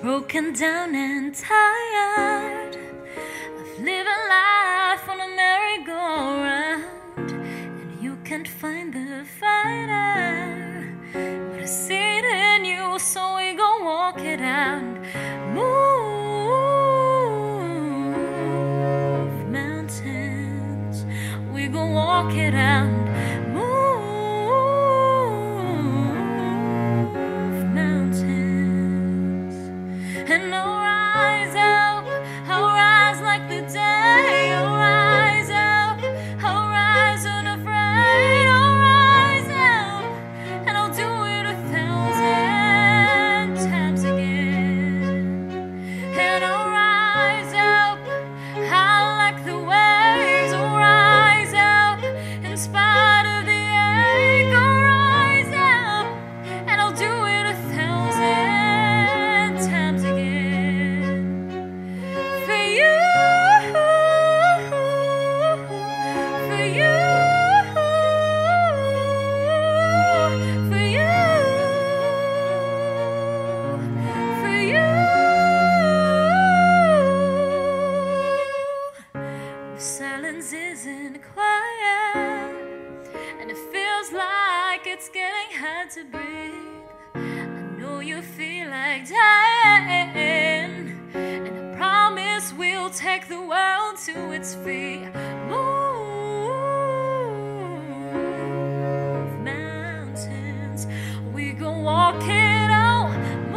broken down and tired of living life on a merry-go-round, and you can't find the fighter, but I see it in you, so we go walk it out. Move mountains, we go walk it out. And I'll rise up, I'll rise like the day. I'll rise up, I'll rise unafraid. I'll rise up, and I'll do it 1,000 times again. And I'll rise up, high like the waves. I'll rise up, in spite of the ache. I'll rise up, and I'll do it 1,000 times again. Silence isn't quiet, and it feels like it's getting hard to breathe. I know you feel like dying, and I promise we'll take the world to its feet. Move mountains, we go walk it out.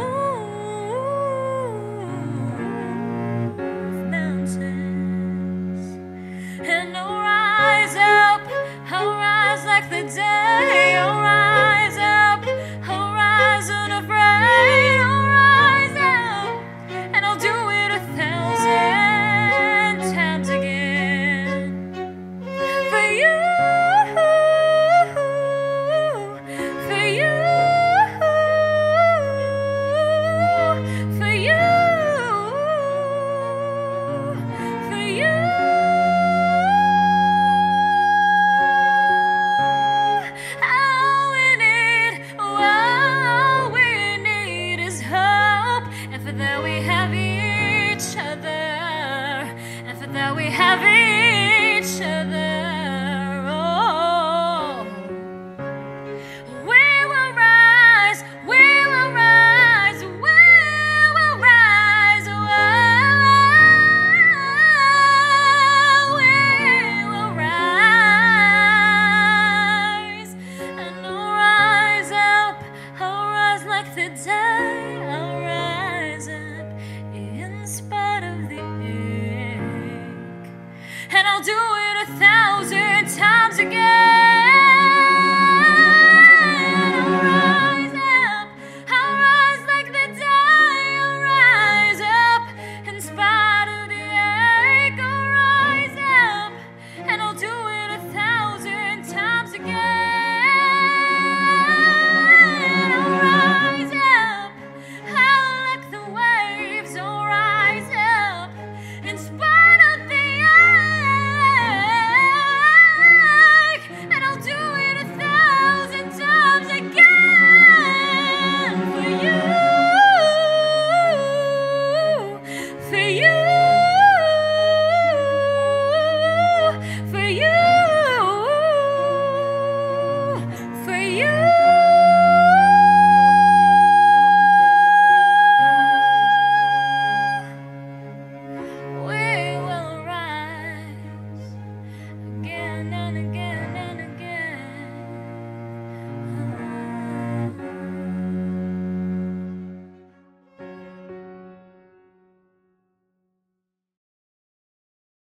And I'll rise up, I'll rise like the day. I'll rise up, I'll rise unafraid. I'll rise up, and I'll do it 1,000 times again. For you, for you, for you, for you. That we have each other, and for that we have each other. Oh, we will rise, we will rise, we will rise. Oh, we will rise, and I'll rise up, I'll rise like the day. I'll rise up in spite of the ache, and I'll do it